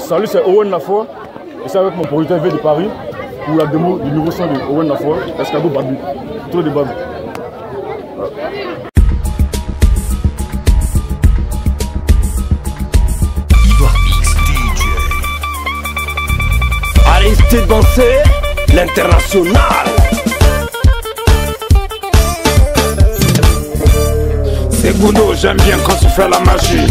Salut, c'est Owen Lafoy. Et c'est avec mon producteur V de Paris pour la démo du nouveau son de Owen Lafoy, Escargot Babu. Trop de Babu. Aristide Bansé, l'international. Segundo, j'aime bien quand tu fais la magie.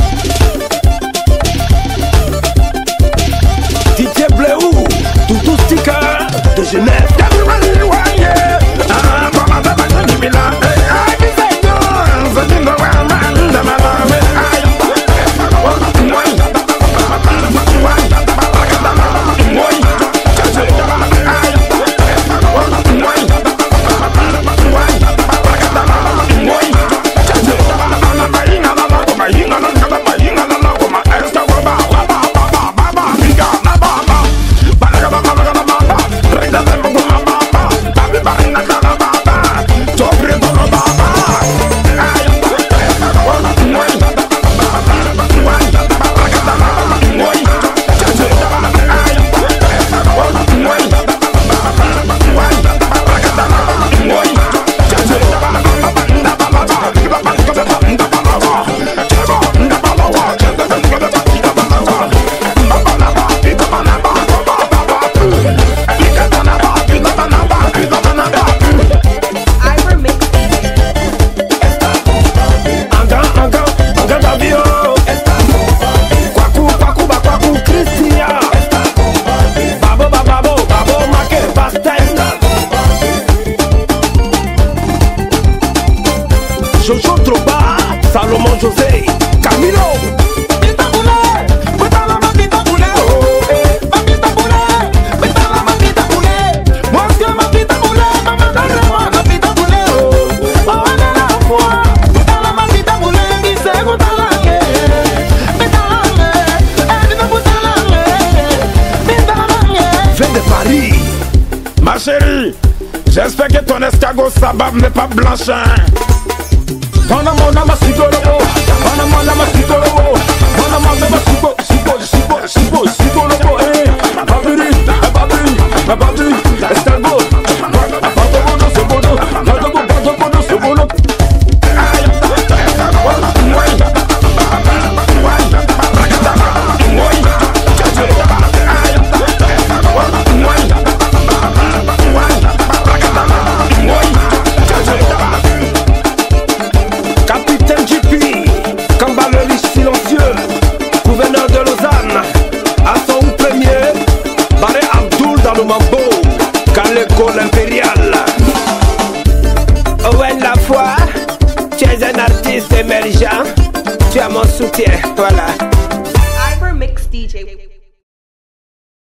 Didier Bléou, Doudou Sticker de Genève. Jojo Troba, Salomon José, Camilo. Viens de Paris. Ma chérie, j'espère que ton escargot sabab n'est pas blanchin. L'école impériale. Owen Lafoy, tu es un artiste émergent, tu as mon soutien, voilà. Iber Mix DJ.